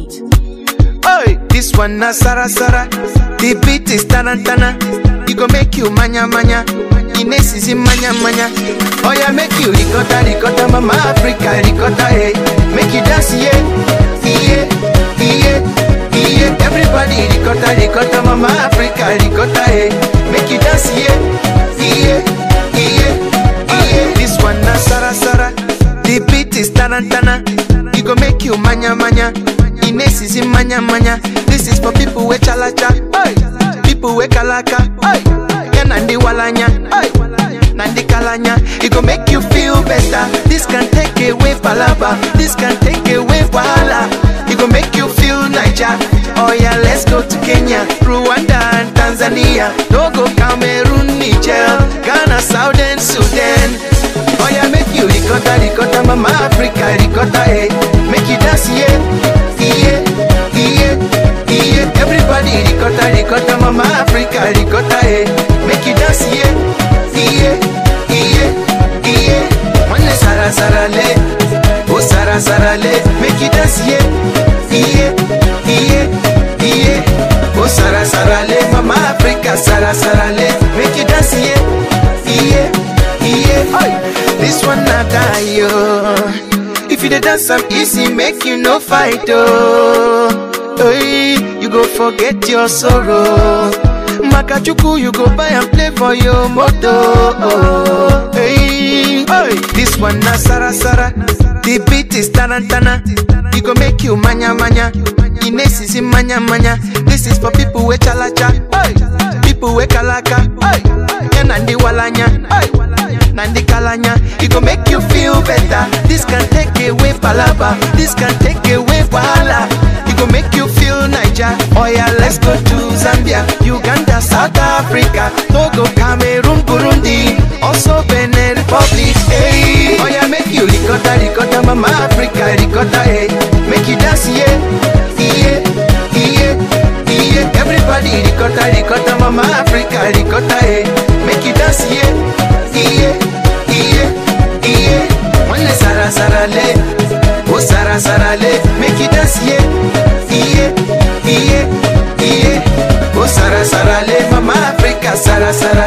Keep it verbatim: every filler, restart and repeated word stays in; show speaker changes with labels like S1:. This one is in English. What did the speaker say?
S1: Oi, this one na Sara Sara. The beat is tarantana. You go make you manya manya. Ines is in manya manya. Oh yeah, make you ricotta ricotta, mama Africa ricotta, hey. Make you dance, yeah, yeah, yeah, yeah. Everybody ricotta ricotta, mama Africa ricotta, hey. Make you dance, yeah, yeah, yeah, yeah. This one na Sara Sara. The beat is tarantana. You go make you manya manya. Ines is in manya manya. This is for people with chalacha, hey. People with kalaka, hey. Yeah, nandi walanya, hey. Nandi kalanya. It go make you feel better. This can take away palaba. This can take away wahala. It go make you feel Niger. Oh yeah, let's go to Kenya, Rwanda and Tanzania, Togo, Cameroon, Niger, Ghana, Southern Sudan. Oh yeah, make you ricotta ricotta, mama Africa ricotta, hey. Make you dance, yeah, yeah, yeah, yeah. Everybody ricotta ricotta, mama Africa ricotta, hey. Make you dance, yeah, yeah, yeah, yeah. One Sara Sara le, oh Sara Sara le. Make you dance, yeah, yeah, yeah, yeah. Oh Sara Sara le, mama Africa Sara Sara le. Make you dance, yeah, yeah, yeah. Oi, this one not die, yo. If you dey dance am easy, make you no fight, oh. Hey, you go forget your sorrow. Makachuku, you go buy and play for your moto. Oh, hey, hey, this one na Sara Sara. The beat is tarantana. You go make you manya manya. Ines is in manya manya. This is for people with chalacha, hey. People with kalaka, hey. Yeah, nandi walanya, hey. Nandi kalanya. It go make you feel better. This can take away palaba. This can take away wahala. It go make you feel Niger. Oh yeah, let's go to Zambia, Uganda, South Africa, Togo, Cameroon, Burundi, also Benin Republic, hey. Oh yeah, make you ricotta ricotta, mama Africa ricotta, hey. Make you dance, yeah, yeah, yeah, yeah. Everybody ricotta ricotta, mama Africa ricotta, hey. Make you dance, yeah, yeah, yeah, yeah. One Sara Sara le, oh Sara Sara le. Make you dance, yeah, yeah, yeah, yeah. Oh Sara Sara le, mama Africa Sara Sara.